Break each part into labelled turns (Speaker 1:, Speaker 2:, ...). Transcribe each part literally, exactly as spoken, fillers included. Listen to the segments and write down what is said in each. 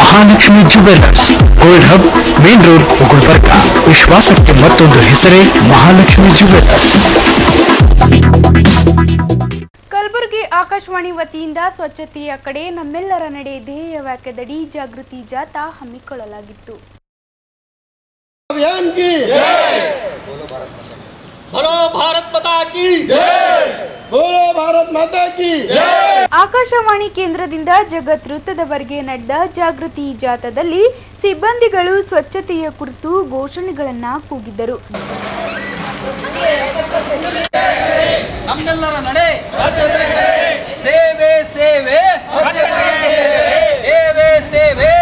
Speaker 1: Mahalakshmi jewellers, gold hub, main road, Gulbarga. ವಿಶ್ವಾಸಕ್ಕೆ ಮತ್ತೊಂದು ಹೆಸರೇ ಮಹಾಲಕ್ಷ್ಮಿ ಜುವೆಲ್ಲರ್ಸ್.
Speaker 2: ಕಲಬುರಗಿ ಆಕಾಶವಾಣಿ ವತಿಯಿಂದ ಸ್ವಚ್ಛತೆಯ ಕಡೆ ನಮ್ಮೆಲ್ಲರ ನಡೆ ಧ್ಯೇಯ ವಾಕ್ಯದಡಿ ಜಾಗೃತಿ ಜಾಥಾ ಹಮ್ಮಿಕೊಳ್ಳಲಾಗಿತ್ತು.
Speaker 3: अभियान की जय, बोलो भारत माता की जय, बोलो भारत माता की जय.
Speaker 2: ಆಕಾಶವಾಣಿ ಕೇಂದ್ರದಿಂದ ಜಗತ್ ವೃತ್ತದವರೆಗೆ ನಡೆದ ಜಾಗೃತಿ ಜಾಥಾದಲ್ಲಿ ಸಿಬ್ಬಂದಿಗಳು ಸ್ವಚ್ಛತೆಯ ಕುರಿತು ಘೋಷಣೆಗಳನ್ನ ಕೂಗಿದರು.
Speaker 4: ನಮ್ಮೆಲ್ಲರ ನಡೆ ಸೇವೆ ಸೇವೆ ಸೇವೆ ಸೇವೆ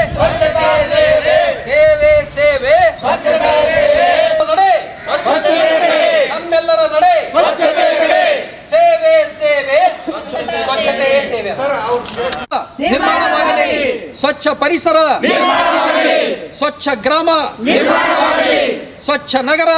Speaker 4: ಸೇವೆ ಸೇವೆ ನಡೆ ನಮ್ಮೆಲ್ಲರ ನಡೆ ಸೇವೆ ಸೇವೆ ಸ್ವಚ್ಛತೆಯೇ ಸೇವೆ. ನಿರ್ಮಾಣವಾಗಲಿ ಸ್ವಚ್ಛ ಪರಿಸರ, ಸ್ವಚ್ಛ ಗ್ರಾಮ, ಸ್ವಚ್ಛ ನಗರ,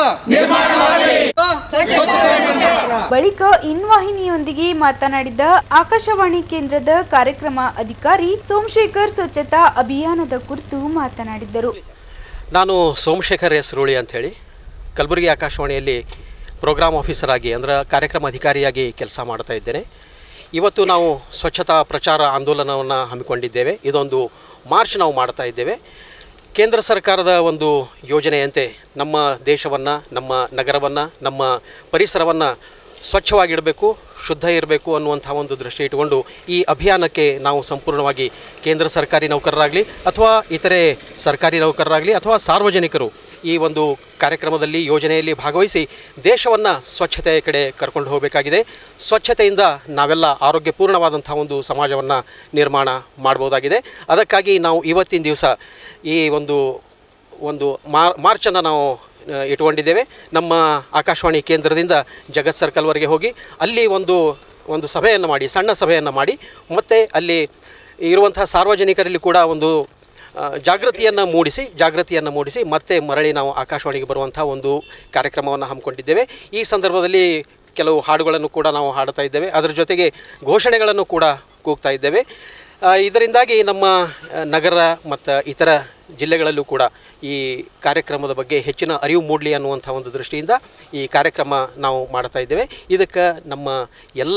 Speaker 2: ಬಳಿಕ ಇನ್ವಾಹಿನಿಯೊಂದಿಗೆ ಮಾತನಾಡಿದ ಆಕಾಶವಾಣಿ ಕೇಂದ್ರದ ಕಾರ್ಯಕ್ರಮ ಅಧಿಕಾರಿ ಸೋಮಶೇಖರ್ ಸ್ವಚ್ಛತಾ ಅಭಿಯಾನದ ಕುರಿತು ಮಾತನಾಡಿದರು.
Speaker 5: ನಾನು ಸೋಮಶೇಖರ್ ಎಸ್ ರೂಳಿ ಅಂಥೇಳಿ ಕಲಬುರಗಿ ಆಕಾಶವಾಣಿಯಲ್ಲಿ ಪ್ರೋಗ್ರಾಮ್ ಆಫೀಸರ್ ಆಗಿ ಅಂದರೆ ಕಾರ್ಯಕ್ರಮ ಅಧಿಕಾರಿಯಾಗಿ ಕೆಲಸ ಮಾಡ್ತಾ ಇದ್ದೇನೆ. ಇವತ್ತು ನಾವು ಸ್ವಚ್ಛತಾ ಪ್ರಚಾರ ಆಂದೋಲನವನ್ನು ಹಮ್ಮಿಕೊಂಡಿದ್ದೇವೆ. ಇದೊಂದು ಮಾರ್ಚ್ ನಾವು ಮಾಡ್ತಾ ಇದ್ದೇವೆ. ಕೇಂದ್ರ ಸರ್ಕಾರದ ಒಂದು ಯೋಜನೆಯಂತೆ ನಮ್ಮ ದೇಶವನ್ನು, ನಮ್ಮ ನಗರವನ್ನು, ನಮ್ಮ ಪರಿಸರವನ್ನು ಸ್ವಚ್ಛವಾಗಿಡಬೇಕು, ಶುದ್ಧ ಇರಬೇಕು ಅನ್ನುವಂಥ ಒಂದು ದೃಷ್ಟಿ ಇಟ್ಟುಕೊಂಡು ಈ ಅಭಿಯಾನಕ್ಕೆ ನಾವು ಸಂಪೂರ್ಣವಾಗಿ ಕೇಂದ್ರ ಸರ್ಕಾರಿ ನೌಕರರಾಗಲಿ ಅಥವಾ ಇತರೆ ಸರ್ಕಾರಿ ನೌಕರರಾಗಲಿ ಅಥವಾ ಸಾರ್ವಜನಿಕರು ಈ ಒಂದು ಕಾರ್ಯಕ್ರಮದಲ್ಲಿ ಯೋಜನೆಯಲ್ಲಿ ಭಾಗವಹಿಸಿ ದೇಶವನ್ನು ಸ್ವಚ್ಛತೆಯ ಕಡೆ ಕರ್ಕೊಂಡು ಹೋಗಬೇಕಾಗಿದೆ. ಸ್ವಚ್ಛತೆಯಿಂದ ನಾವೆಲ್ಲ ಆರೋಗ್ಯಪೂರ್ಣವಾದಂಥ ಒಂದು ಸಮಾಜವನ್ನು ನಿರ್ಮಾಣ ಮಾಡ್ಬೋದಾಗಿದೆ. ಅದಕ್ಕಾಗಿ ನಾವು ಇವತ್ತಿನ ದಿವಸ ಈ ಒಂದು ಒಂದು ಮಾರ್ಚನ್ನು ನಾವು ಇಟ್ಕೊಂಡಿದ್ದೇವೆ. ನಮ್ಮ ಆಕಾಶವಾಣಿ ಕೇಂದ್ರದಿಂದ ಜಗತ್ ಸರ್ಕಲ್ವರೆಗೆ ಹೋಗಿ ಅಲ್ಲಿ ಒಂದು ಒಂದು ಸಭೆಯನ್ನು ಮಾಡಿ, ಸಣ್ಣ ಸಭೆಯನ್ನು ಮಾಡಿ, ಮತ್ತು ಅಲ್ಲಿ ಇರುವಂಥ ಸಾರ್ವಜನಿಕರಲ್ಲಿ ಕೂಡ ಒಂದು ಜಾಗೃತಿಯನ್ನು ಮೂಡಿಸಿ ಜಾಗೃತಿಯನ್ನು ಮೂಡಿಸಿ ಮತ್ತೆ ಮರಳಿ ನಾವು ಆಕಾಶವಾಣಿಗೆ ಬರುವಂಥ ಒಂದು ಕಾರ್ಯಕ್ರಮವನ್ನು ಹಮ್ಮಿಕೊಂಡಿದ್ದೇವೆ. ಈ ಸಂದರ್ಭದಲ್ಲಿ ಕೆಲವು ಹಾಡುಗಳನ್ನು ಕೂಡ ನಾವು ಹಾಡ್ತಾ ಇದ್ದೇವೆ. ಅದರ ಜೊತೆಗೆ ಘೋಷಣೆಗಳನ್ನು ಕೂಡ ಕೂಗ್ತಾ ಇದ್ದೇವೆ. ಇದರಿಂದಾಗಿ ನಮ್ಮ ನಗರ ಮತ್ತು ಇತರ ಜಿಲ್ಲೆಗಳಲ್ಲೂ ಕೂಡ ಈ ಕಾರ್ಯಕ್ರಮದ ಬಗ್ಗೆ ಹೆಚ್ಚಿನ ಅರಿವು ಮೂಡಲಿ ಅನ್ನುವಂಥ ಒಂದು ದೃಷ್ಟಿಯಿಂದ ಈ ಕಾರ್ಯಕ್ರಮ ನಾವು ಮಾಡ್ತಾ ಇದ್ದೇವೆ. ಇದಕ್ಕೆ ನಮ್ಮ ಎಲ್ಲ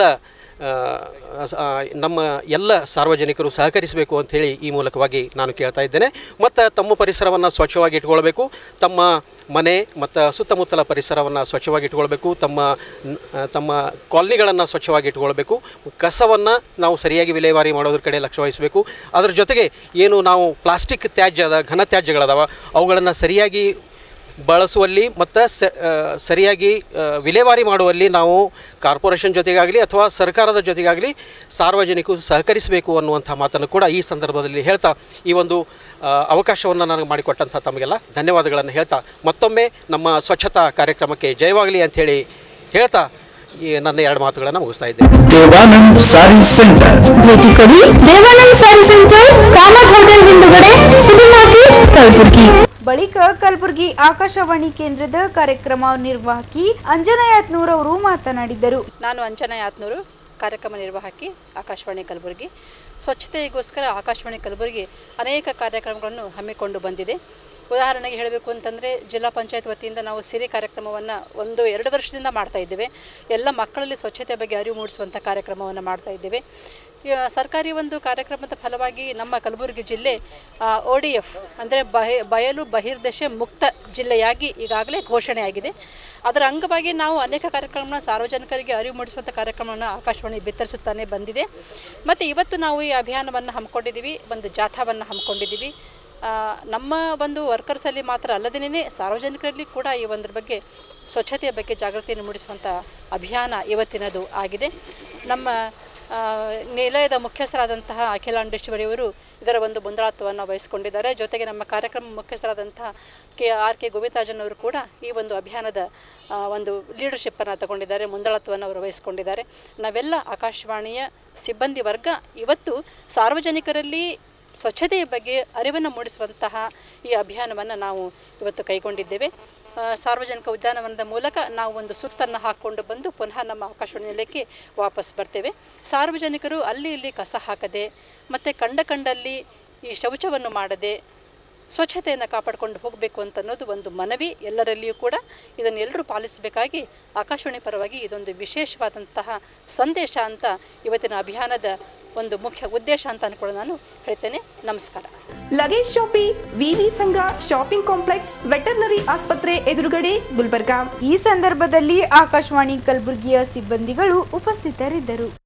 Speaker 5: ನಮ್ಮ ಎಲ್ಲ ಸಾರ್ವಜನಿಕರು ಸಹಕರಿಸಬೇಕು ಅಂಥೇಳಿ ಈ ಮೂಲಕವಾಗಿ ನಾನು ಕೇಳ್ತಾ ಇದ್ದೇನೆ. ಮತ್ತು ತಮ್ಮ ಪರಿಸರವನ್ನು ಸ್ವಚ್ಛವಾಗಿ ಇಟ್ಕೊಳ್ಬೇಕು, ತಮ್ಮ ಮನೆ ಮತ್ತು ಸುತ್ತಮುತ್ತಲ ಪರಿಸರವನ್ನು ಸ್ವಚ್ಛವಾಗಿ ಇಟ್ಕೊಳ್ಬೇಕು, ತಮ್ಮ ತಮ್ಮ ಕಾಲನಿಗಳನ್ನು ಸ್ವಚ್ಛವಾಗಿ ಇಟ್ಕೊಳ್ಬೇಕು, ಕಸವನ್ನು ನಾವು ಸರಿಯಾಗಿ ವಿಲೇವಾರಿ ಮಾಡೋದ್ರ ಕಡೆ ಲಕ್ಷ್ಯ ವಹಿಸಬೇಕು. ಅದರ ಜೊತೆಗೆ ಏನು ನಾವು ಪ್ಲಾಸ್ಟಿಕ್ ತ್ಯಾಜ್ಯದ ಘನ ತ್ಯಾಜ್ಯಗಳದಾವ ಅವುಗಳನ್ನು ಸರಿಯಾಗಿ ಬಳಸುವಲ್ಲಿ ಮತ್ತು ಸರಿಯಾಗಿ ವಿಲೇವಾರಿ ಮಾಡುವಲ್ಲಿ ನಾವು ಕಾರ್ಪೊರೇಷನ್ ಜೊತೆಗಾಗಲಿ ಅಥವಾ ಸರ್ಕಾರದ ಜೊತೆಗಾಗಲಿ ಸಾರ್ವಜನಿಕರು ಸಹಕರಿಸಬೇಕು ಅನ್ನುವಂಥ ಮಾತನ್ನು ಕೂಡ ಈ ಸಂದರ್ಭದಲ್ಲಿ ಹೇಳ್ತಾ ಈ ಒಂದು ಅವಕಾಶವನ್ನು ನನಗೆ ಮಾಡಿಕೊಟ್ಟಂಥ ತಮಗೆಲ್ಲ ಧನ್ಯವಾದಗಳನ್ನು ಹೇಳ್ತಾ ಮತ್ತೊಮ್ಮೆ ನಮ್ಮ ಸ್ವಚ್ಛತಾ ಕಾರ್ಯಕ್ರಮಕ್ಕೆ ಜಯವಾಗಲಿ ಅಂಥೇಳಿ ಹೇಳ್ತಾ ನನ್ನ ಎರಡು ಮಾತುಗಳನ್ನು ಮುಗಿಸ್ತಾ ಇದ್ದೇನೆ.
Speaker 1: ದೇವಾನಂದ್ ಸಾರಿ ಸೆಂಟರ್,
Speaker 6: ಭೇಟಿ ಕೊಡಿ. ದೇವಾನಂದ್ ಸಾರಿ ಸೆಂಟರ್, ಕಾಮತ್ ಹೋಟೆಲ್ ಹಿಂದುಗಡೆ, ಸಿಟಿ ಮಾರ್ಕೆಟ್, ಕಲಬುರಗಿ.
Speaker 2: ಬಳಿಕ ಕಲಬುರಗಿ ಆಕಾಶವಾಣಿ ಕೇಂದ್ರದ ಕಾರ್ಯಕ್ರಮ ನಿರ್ವಾಹಕಿ ಅಂಜನಾ ಯಾತ್ನೂರ್ ಅವರು ಮಾತನಾಡಿದರು.
Speaker 7: ನಾನು ಅಂಜನಾ ಯಾತ್ನೂರು, ಕಾರ್ಯಕ್ರಮ ನಿರ್ವಾಹಕಿ, ಆಕಾಶವಾಣಿ ಕಲಬುರಗಿ. ಸ್ವಚ್ಛತೆಗೋಸ್ಕರ ಆಕಾಶವಾಣಿ ಕಲಬುರಗಿ ಅನೇಕ ಕಾರ್ಯಕ್ರಮಗಳನ್ನು ಹಮ್ಮಿಕೊಂಡು ಬಂದಿದೆ. ಉದಾಹರಣೆಗೆ ಹೇಳಬೇಕು ಅಂತಂದರೆ ಜಿಲ್ಲಾ ಪಂಚಾಯತ್ ವತಿಯಿಂದ ನಾವು ಸಿರಿ ಕಾರ್ಯಕ್ರಮವನ್ನು ಒಂದು ಎರಡು ವರ್ಷದಿಂದ ಮಾಡ್ತಾ ಇದ್ದೇವೆ. ಎಲ್ಲ ಮಕ್ಕಳಲ್ಲಿ ಸ್ವಚ್ಛತೆ ಬಗ್ಗೆ ಅರಿವು ಮೂಡಿಸುವಂಥ ಕಾರ್ಯಕ್ರಮವನ್ನು ಮಾಡ್ತಾ ಇದ್ದೇವೆ. ಸರ್ಕಾರಿ ಒಂದು ಕಾರ್ಯಕ್ರಮದ ಫಲವಾಗಿ ನಮ್ಮ ಕಲಬುರಗಿ ಜಿಲ್ಲೆ ಒ ಡಿ ಎಫ್ ಅಂದರೆ ಬಹಿ ಬಯಲು ಬಹಿರ್ದೆಸೆ ಮುಕ್ತ ಜಿಲ್ಲೆಯಾಗಿ ಈಗಾಗಲೇ ಘೋಷಣೆಯಾಗಿದೆ. ಅದರ ಅಂಗವಾಗಿ ನಾವು ಅನೇಕ ಕಾರ್ಯಕ್ರಮನ ಸಾರ್ವಜನಿಕರಿಗೆ ಅರಿವು ಮೂಡಿಸುವಂಥ ಕಾರ್ಯಕ್ರಮವನ್ನು ಆಕಾಶವಾಣಿ ಬಿತ್ತರಿಸುತ್ತಾನೆ ಬಂದಿದೆ. ಮತ್ತು ಇವತ್ತು ನಾವು ಈ ಅಭಿಯಾನವನ್ನು ಹಮ್ಮಿಕೊಂಡಿದ್ದೀವಿ, ಒಂದು ಜಾಥಾವನ್ನು ಹಮ್ಮಿಕೊಂಡಿದ್ದೀವಿ. ನಮ್ಮ ಒಂದು ವರ್ಕರ್ಸಲ್ಲಿ ಮಾತ್ರ ಅಲ್ಲದೇ ಸಾರ್ವಜನಿಕರಲ್ಲಿ ಕೂಡ ಈ ಒಂದರ ಬಗ್ಗೆ ಸ್ವಚ್ಛತೆಯ ಬಗ್ಗೆ ಜಾಗೃತಿಯನ್ನು ಮೂಡಿಸುವಂಥ ಅಭಿಯಾನ ಇವತ್ತಿನದು ಆಗಿದೆ. ನಮ್ಮ ನಿಲಯದ ಮುಖ್ಯಸ್ಥರಾದಂತಹ ಅಖಿಲಾಂಡೇಶ್ವರಿಯವರು ಇದರ ಒಂದು ಮುಂದಾಳತ್ವವನ್ನು ವಹಿಸಿಕೊಂಡಿದ್ದಾರೆ. ಜೊತೆಗೆ ನಮ್ಮ ಕಾರ್ಯಕ್ರಮ ಮುಖ್ಯಸ್ಥರಾದಂತಹ ಕೆ ಆರ್ ಕೆ ಗೋವಿಂದರಾಜನ್ ಅವರು ಕೂಡ ಈ ಒಂದು ಅಭಿಯಾನದ ಒಂದು ಲೀಡರ್ಶಿಪ್ಪನ್ನು ತಗೊಂಡಿದ್ದಾರೆ, ಮುಂದಾಳತ್ವವನ್ನು ಅವರು ವಹಿಸಿಕೊಂಡಿದ್ದಾರೆ. ನಾವೆಲ್ಲ ಆಕಾಶವಾಣಿಯ ಸಿಬ್ಬಂದಿ ವರ್ಗ ಇವತ್ತು ಸಾರ್ವಜನಿಕರಲ್ಲಿ ಸ್ವಚ್ಛತೆಯ ಬಗ್ಗೆ ಅರಿವನ್ನು ಮೂಡಿಸುವಂತಹ ಈ ಅಭಿಯಾನವನ್ನು ನಾವು ಇವತ್ತು ಕೈಗೊಂಡಿದ್ದೇವೆ. ಸಾರ್ವಜನಿಕ ಉದ್ಯಾನವನದ ಮೂಲಕ ನಾವು ಒಂದು ಸುತ್ತನ್ನು ಹಾಕ್ಕೊಂಡು ಬಂದು ಪುನಃ ನಮ್ಮ ಆಕಾಶವಾಣಿ ನಿಲಯಕ್ಕೆ ವಾಪಸ್ ಬರ್ತೇವೆ. ಸಾರ್ವಜನಿಕರು ಅಲ್ಲಿ ಇಲ್ಲಿ ಕಸ ಹಾಕದೆ ಮತ್ತು ಕಂಡ ಕಂಡಲ್ಲಿ ಈ ಶೌಚವನ್ನು ಮಾಡದೆ ಸ್ವಚ್ಛತೆಯನ್ನು ಕಾಪಾಡಿಕೊಂಡು ಹೋಗಬೇಕು ಅಂತ ಅನ್ನೋದು ಒಂದು ಮನವಿ ಎಲ್ಲರಲ್ಲಿಯೂ ಕೂಡ. ಇದನ್ನು ಎಲ್ಲರೂ ಪಾಲಿಸಬೇಕಾಗಿ ಆಕಾಶವಾಣಿ ಪರವಾಗಿ ಇದೊಂದು ವಿಶೇಷವಾದಂತಹ ಸಂದೇಶ ಅಂತ ಇವತ್ತಿನ ಅಭಿಯಾನದ ಒಂದು ಮುಖ್ಯ ಉದ್ದೇಶ ಅಂತ ಅನ್ಕೊಂಡು ನಾನು ಹೇಳ್ತೇನೆ. ನಮಸ್ಕಾರ.
Speaker 8: ಲಗೇಜ್ ಶಾಪಿ ವಿವಿ ಸಂಘ ಶಾಪಿಂಗ್ ಕಾಂಪ್ಲೆಕ್ಸ್ ವೆಟರ್ನರಿ ಆಸ್ಪತ್ರೆ ಎದುರುಗಡೆ ಗುಲ್ಬರ್ಗಾ.
Speaker 2: ಈ ಸಂದರ್ಭದಲ್ಲಿ ಆಕಾಶವಾಣಿ ಕಲಬುರಗಿಯ ಸಿಬ್ಬಂದಿಗಳು ಉಪಸ್ಥಿತರಿದ್ದರು.